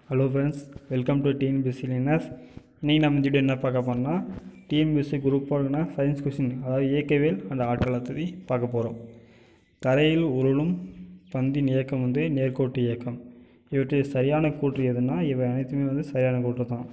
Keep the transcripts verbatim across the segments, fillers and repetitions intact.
Hello friends, welcome to TNPSC learners. இன்றைக்கி நம்ம இந்த வீடியோ என்ன பார்க்க போகிறோம்னா, டிஎன்பிஎஸ்சி குரூப் ஃபோர்னா சயின்ஸ் கொஸ்டின், அதாவது இயக்கவியல் அந்த ஆற்றல் பற்றி பார்க்க போகிறோம். தரையில் உருளும் பந்தின் இயக்கம் வந்து நேர்கோட்டு இயக்கம். இவற்றில் சரியான கூற்று எதுனா, இவை அனைத்துமே வந்து சரியான கூற்று தான்.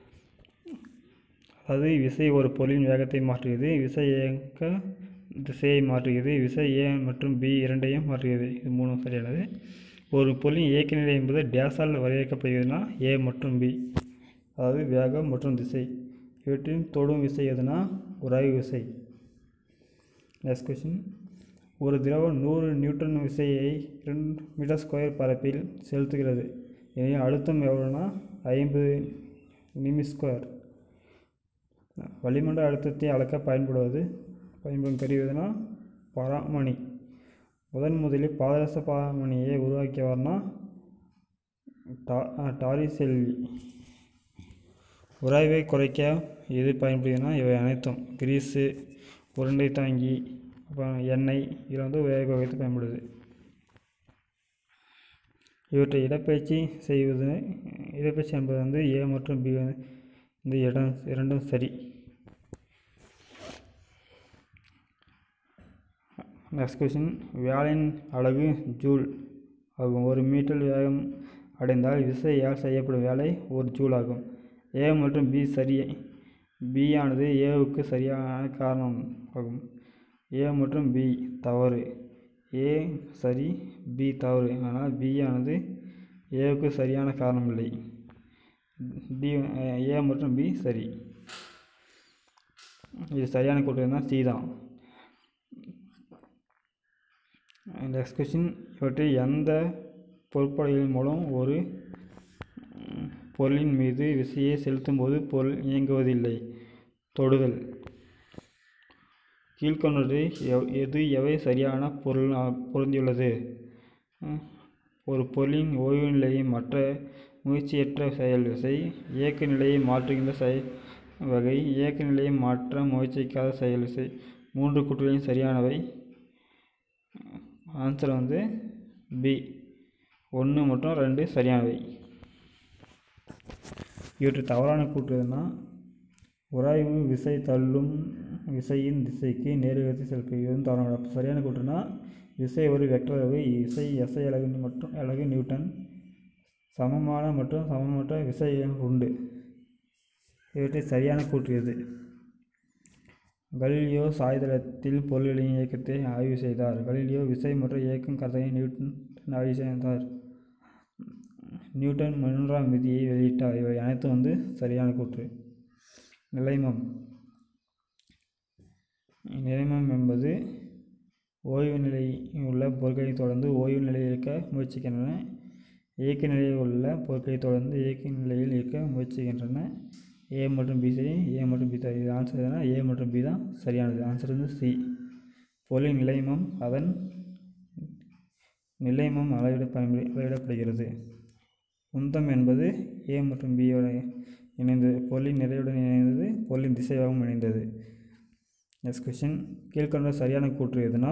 அதாவது விசை ஒரு பொருளின் வேகத்தை மாற்றுகிறது, விசை இயக்க திசையை மாற்றுகிறது, விசை ஏ மற்றும் பி இரண்டையும் மாற்றுகிறது. இது மூணும் சரியானது. ஒரு பொருளின் இயக்க நிலை என்பது டேஸால் வரையறுக்கப்படுகிறதுனா ஏ மற்றும் பி, அதாவது வேகம் மற்றும் திசை. இவற்றின் தொடும் விசை எதுனா உராய்வு விசை. நெக்ஸ்ட் கொஸ்டின், ஒரு திரவம் நூறு நியூட்டன் விசையை இரண்டு மீட்டர் ஸ்கொயர் பரப்பில் செலுத்துகிறது எனில் அழுத்தம் எவ்வளோனா ஐம்பது நிமி ஸ்கொயர். வளிமண்டல அழுத்தத்தை அளக்க பயன்படுவது பயன்படும் கருவினா பராமணி. முதன் முதலில் பாதரச பராமணியை உருவாக்கியவர்னா டா டாரிசெல்வி. உராய்வை குறைக்க எது பயன்படுதுன்னா இவை அனைத்தும் கிரீஸு, உருண்டை தாங்கி, அப்புறம் எண்ணெய், இதில் வந்து உராய்வை குறைத்து பயன்படுது. இவற்றை இடப்பெயர்ச்சி செய்வது இடப்பெயர்ச்சி என்பது வந்து ஏ மற்றும் பி இந்த இடம் இரண்டும் சரி. நெக்ஸ்ட் கொஸ்டின், வியாழின் அலகு ஜூல் ஆகும். ஒரு மீட்டர் வேகம் அடைந்தால் விசையால் செய்யப்படும் வேலை ஒரு ஜூல் ஆகும். ஏ மற்றும் பி சரி. பி ஆனது ஏவுக்கு சரியான காரணம் ஆகும். ஏ மற்றும் பி தவறு. ஏ சரி, பி தவறு. ஆனால் பி ஆனது ஏவுக்கு சரியான காரணம் இல்லை. டி ஏ மற்றும் பி சரி. இது சரியான கூற்று தான், சி தான். நெக்ஸ்ட் கொஸ்டின், இவற்றில் எந்த பொருட்படைகளின் மூலம் ஒரு பொருளின் மீது விசையை செலுத்தும் போது பொருள் இயங்குவதில்லை? தொடுதல். கீழ்கொண்டது எது எவை சரியான பொருள் பொருந்தியுள்ளது? ஒரு பொருளின் ஓய்வு நிலையை மற்ற முயற்சியற்ற செயல் விசை, இயக்க நிலையை மாற்றுகின்ற செயல் வகை, இயக்க நிலையை மாற்ற முயற்சிக்காத செயல் விசை. மூன்று கூற்றுகளின் சரியானவை. ஆன்சர் வந்து பி, ஒன்று மற்றும் ரெண்டு சரியானவை. இவற்று தவறான கூற்று எதுனா, உராய்வு விசை தள்ளும் விசையின் திசைக்கு நேர்விகிதத்தை செலுத்தும். இது வந்து தவறான. அப்போ சரியான கூற்றுனா விசை ஒரு வெக்டர் அளவு, விசை எஸ்ஐ அலகு மற்றும் அலகு நியூட்டன், சமமான மற்றும் சமமற்ற விசை உண்டு. இவற்றை சரியான கூற்று எது? கலீலியோ சாய்தளத்தில் பொருள்களின் இயக்கத்தை ஆய்வு செய்தார். கலீலியோ விசை மற்றும் இயக்கம் கருத்தை நியூட்டன் ஆய்வு செய்தார். நியூட்டன் மூன்றாம் விதியை வெளியிட்டார். இவை அனைத்தும் வந்து சரியான கூற்று. நிலைமம். நிலைமம் என்பது ஓய்வு நிலையில் உள்ள பொருட்களை தொடர்ந்து ஓய்வு நிலையில் இருக்க முயற்சிக்கின்றன. இயக்க நிலையில் உள்ள பொருட்களை தொடர்ந்து இயக்க நிலையில் இருக்க முயற்சிக்கின்றன. ஏ மற்றும் பி சரி, ஏ மற்றும் பி தவறு. இது ஆன்சர் எதுனா ஏ மற்றும் பி தான் சரியானது. ஆன்சர் வந்து சி. பொருளின் நிலைமம் அதன் நிலைமம் அளவிட பயன்படு அளவிடப்படுகிறது. உந்தம் என்பது ஏ மற்றும் பியோட இணைந்தது. பொருளின் நிறையுடன் இணைந்தது. பொருளின் திசையாகவும் இணைந்தது. நெக்ஸ்ட் கொஸ்டின், கீழ்கொண்ட சரியான கூற்று எதுனா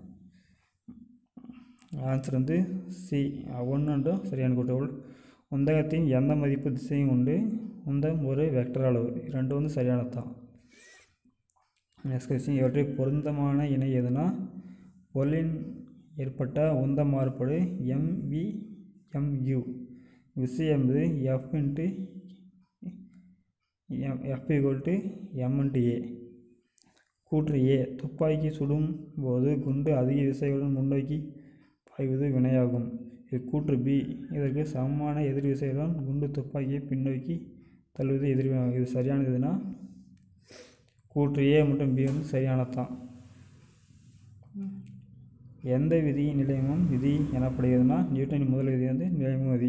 ஆன்சர் வந்து சி, ஒன்று சரியான கூற்று. உந்தகத்தின் எந்த மதிப்பு திசையும் உண்டு. உந்தம் ஒரு வெக்டர் அளவு. ரெண்டு வந்து சரியானது தான். நெக்ஸ்ட் கொஸ்டின், இவற்றை பொருத்தமான இணை எதுனா, பொருளின் ஏற்பட்ட உந்த மாறுபாடு எம்வி எம்யூ. விசை என்பது F into F equal to M into A. கூற்று ஏ, துப்பாக்கி சுடும் போது குண்டு அதிக விசையுடன் முன்னோக்கி பாய்வது வினையாகும். இது கூற்று பி, இதற்கு சமமான எதிர் விசையுடன் குண்டு துப்பாக்கியை பின்னோக்கி தள்ளுவது எதிர்வினையாகும். இது சரியானதுன்னா கூற்று ஏ மற்றும் பி வந்து சரியானதான். எந்த விதி நிலைமம் விதி எனப்படுகிறதுனா நியூட்டனின் முதல் விதி வந்து நிலைம விதி.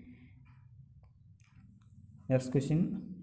நெக்ஸ்ட் கொஸ்டின்,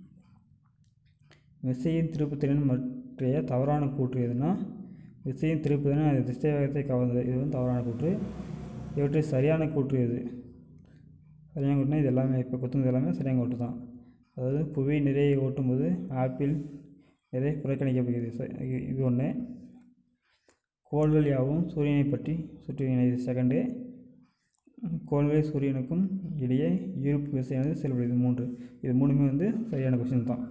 விசையின் திருப்புத்திறன் பற்றிய தவறான கூற்று எதுனா, விசையின் திருப்புத்திறன் அது திசை வேகத்தை கவர்ந்தது. இது வந்து தவறான கூற்று. இவற்றை சரியான கூற்று எது? சரியான கூற்றுனா இது எல்லாமே இப்போ குத்துனது எல்லாமே சரியான கூற்று தான். அதாவது புவி நிறையை ஓட்டும்போது ஆப்பிள் நிறை புறக்கணிக்கப்படுகிறது. இது ஒன்று. கோள்கள் யாவும் சூரியனை பற்றி சுற்றுகின்றன. இது செகண்டு. கோள்களை சூரியனுக்கும் இடையே ஈர்ப்பு விசையானது செயல்படுது. மூன்று இது மூணுமே வந்து சரியான கொஸ்டின் தான்.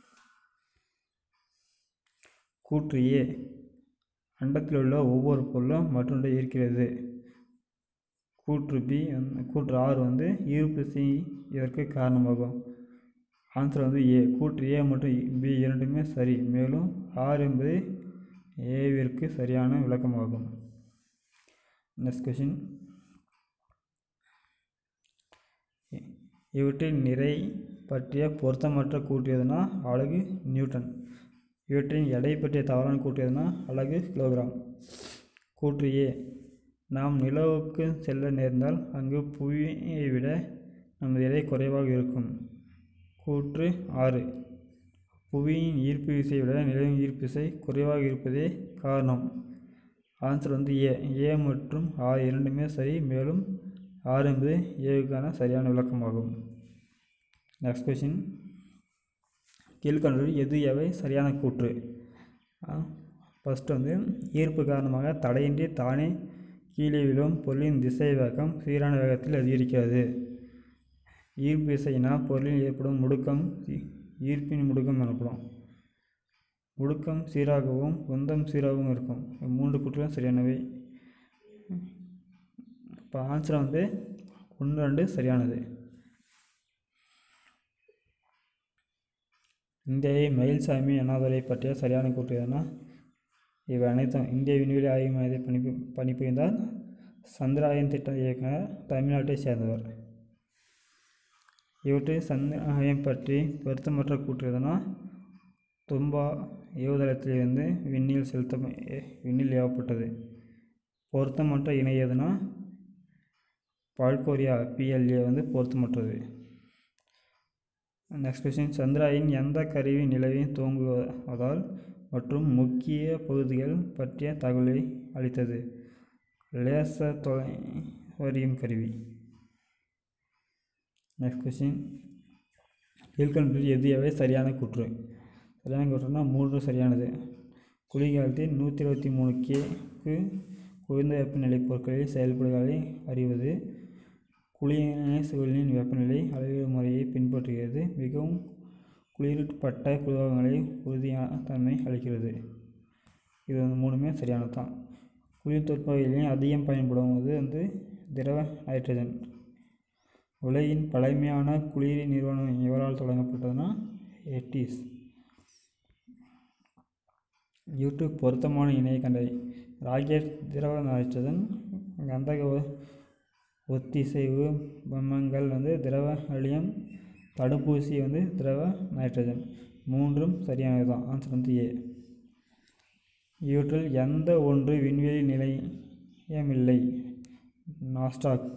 கூற்று ஏ, அண்டத்தில் உள்ள ஒவ்வொரு பொருளும் மற்றொன்றை ஈர்க்கிறது. கூற்று பி, கூற்று ஆறு வந்து ஈர்ப்பு விசை இதற்கு காரணமாகும். ஆன்சர் வந்து ஏ. கூற்று ஏ மற்றும் பி இரண்டுமே சரி, மேலும் ஆறு என்பது ஏவிற்கு சரியான விளக்கமாகும். Next question. இவற்றின் நிறை பற்றிய பொருத்தமற்ற கூற்று எதுனா அலகு நியூட்டன். இவற்றின் எடை பற்றிய தவறான கூற்று எதுனா அலகு கிலோகிராம். கூற்று ஏ, நாம் நிலவுக்கு செல்ல நேர்ந்தால் அங்கு புவியை விட நமது எடை குறைவாக இருக்கும். கூற்று ஆறு, புவியின் ஈர்ப்பு விசையை விட நிலவின் ஈர்ப்பு விசை குறைவாக இருப்பதே காரணம். ஆன்சர் வந்து ஏ. ஏ மற்றும் ஆறு இரண்டுமே சரி, மேலும் ஆறு என்பது ஏவுக்கான சரியான விளக்கமாகும். Next question. கீழ்கண்டது எது எவை சரியான கூற்று? ஃபஸ்ட்டு வந்து ஈர்ப்பு காரணமாக தடையின்றி தானே கீழே விழும் பொருளின் திசை வேகம் சீரான வேகத்தில் அதிகரிக்கிறது. ஈர்ப்பு விசையினா பொருளில் ஏற்படும் முடுக்கம் ஈர்ப்பின் முடுக்கம் எனப்படும். முடுக்கம் சீராகவும் உந்தம் சீராகவும் இருக்கும். மூன்று கூற்றுகளும் சரியானவை. இப்போ ஆன்சர் வந்து ஒன்று ரெண்டு சரியானது. இந்தியாவை மயில்சாமி அண்ணாதுரை பற்றிய சரியான கூற்று எதுனா இவை அனைத்தும் இந்திய விண்வெளி ஆய்வு மையத்தை பணிபு பணிபுரிந்தார். சந்திராயன் திட்ட இயக்குனர், தமிழ்நாட்டை சேர்ந்தவர். இவற்றில் சந்திராயன் பற்றி பொருத்தமற்ற கூற்று எதுனா தும்பா ஏவுதளத்திலிருந்து விண்ணில் செலுத்த விண்ணில் ஏவப்பட்டது. பொருத்தமற்ற இணை எதுனா பால்கோரியா பிஎல்ஏ வந்து பொருத்தமற்றது. Next question. சந்திராயன் எந்த கருவி நிலவை தூங்குவதால் மற்றும் முக்கிய பகுதிகள் பற்றிய தகவலை அளித்தது? லேசர் தொலைவறியும் கருவி. Next question. கீழ்கண்டதில் எது எவை சரியான கூற்று? சரியான கூற்றுனா மூன்று சரியானது. குளிர்காலத்தில் நூற்றி இருபத்தி மூணு கேக்கு குறைந்த வெப்பநிலை பொருட்களில் செயல்படுவதை அறிவது. குளிரான சூழலின் வெப்பநிலை அளவீடு முறையை பின்பற்றுகிறது. மிகவும் குளிரூட்டப்பட்ட குளிர்பாகங்களை உறுதியான தன்மை அளிக்கிறது. இது வந்து மூணுமே சரியானது தான். குளிர் தொழில்நுட்பங்களில் அதிகம் பயன்படுவது வந்து திரவ நைட்ரஜன். உலகின் பழமையான குளிர் நிறுவனம் எவரால் தொடங்கப்பட்டதுன்னா எட்டிஸ். யூடியூப் பொருத்தமான இணையை கண்டறி. ராக்கெட் திரவ நைட்ரஜன், கந்தக ஒத்திசைவு பம்மங்கள் வந்து திரவ ஹீலியம், தடுப்பூசி வந்து திரவ நைட்ரஜன். மூன்றும் சரியானது தான். ஆன்சர் வந்து ஏ. இவற்றில் எந்த ஒன்று விண்வெளி நிலையமில்லை? நாஸ்டாக்.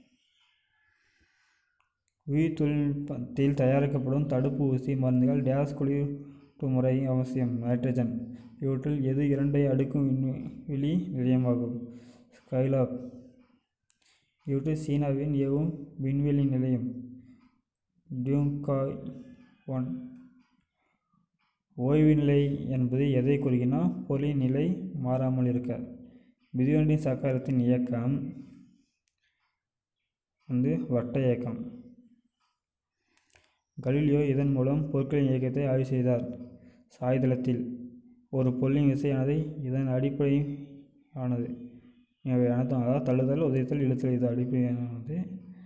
உயிர் தொழில்நுட்பத்தில் தயாரிக்கப்படும் தடுப்பூசி மருந்துகள் டேஸ் குளிரூட்டு முறை அவசியம். நைட்ரஜன். இவற்றில் எது இரண்டை அடுக்கும் விண்வெளி நிலையமாகும்? ஸ்கைலாப். இவற்றில் சீனாவின் ஏவும் விண்வெளி நிலையம் டியூங்காய் ஒன். ஓய்வு நிலை என்பது எதை குறிக்கினா பொருளின் நிலை மாறாமல் இருக்க. மிதிவண்டி சக்கரத்தின் இயக்கம் வந்து வட்ட இயக்கம். கலீலியோ இதன் மூலம் பொருட்களின் இயக்கத்தை ஆய்வு செய்தார். சாய்தளத்தில். ஒரு பொருளின் விசையானது இதன் அடிப்படையானது. இவை அனைத்தும் அதாவது தள்ளுதல், உதைத்தல், இழுத்தல் இது அடிப்படையானது.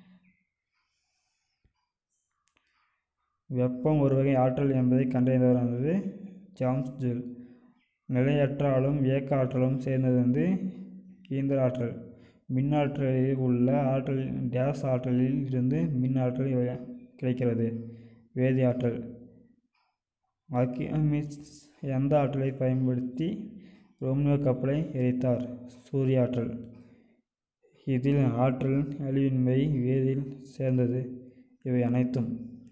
வெப்பம் ஒரு வகை ஆற்றல் என்பதை கண்டறிந்தவரானது ஜாம்ஸ் ஜூல். நிலையற்றாலும் இயக்க ஆற்றலும் சேர்ந்தது வந்து இயந்திர ஆற்றல். மின்னாற்றலில் உள்ள ஆற்றல் டேஸ் ஆற்றலில் இருந்து மின் ஆற்றல் கிடைக்கிறது. வேதி ஆற்றல். ஆர்கிமிடிஸ் எந்த ஆற்றலை பயன்படுத்தி ரோமியோ கப்பலை எரித்தார்? சூரிய ஆற்றல். இதில் ஆற்றல் அழிவின்மை வேதியில் சேர்ந்தது. இவை அனைத்தும்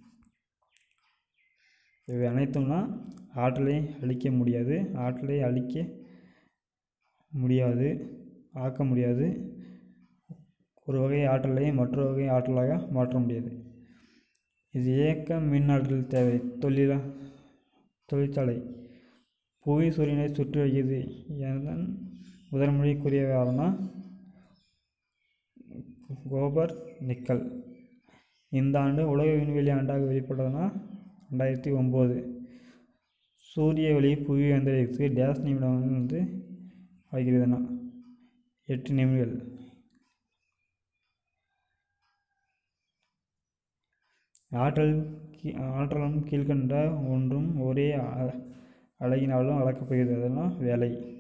இவை அனைத்தும்னா ஆற்றலை அழிக்க முடியாது, ஆற்றலை அழிக்க முடியாது, ஆக்க முடியாது. ஒரு வகை ஆற்றலை மற்றொரு வகை ஆற்றலாக மாற்ற முடியாது. இது இயக்க மின் ஆற்றல் தேவை. தொழில தொழிற்சாலை. புவி சூரியனை சுற்றி வருகிறது என முதன்மொழி கூறியவாறுனா கோபர் நிக்கல். இந்த ஆண்டு உலக விண்வெளி ஆண்டாக வெளிப்பட்டதுன்னா ரெண்டாயிரத்தி ஒம்பது. சூரிய ஒளி புவி வந்தடைவதற்கு டேஸ் நிமிடம் வந்து ஆகிறதுனா எட்டு நிமிடங்கள். ஆற்றல் ஆற்றலும் கீழ்கண்ட ஒன்றும் ஒரே அழகினாலும் அளக்கப்படுகிறது. அதெல்லாம் வேலை.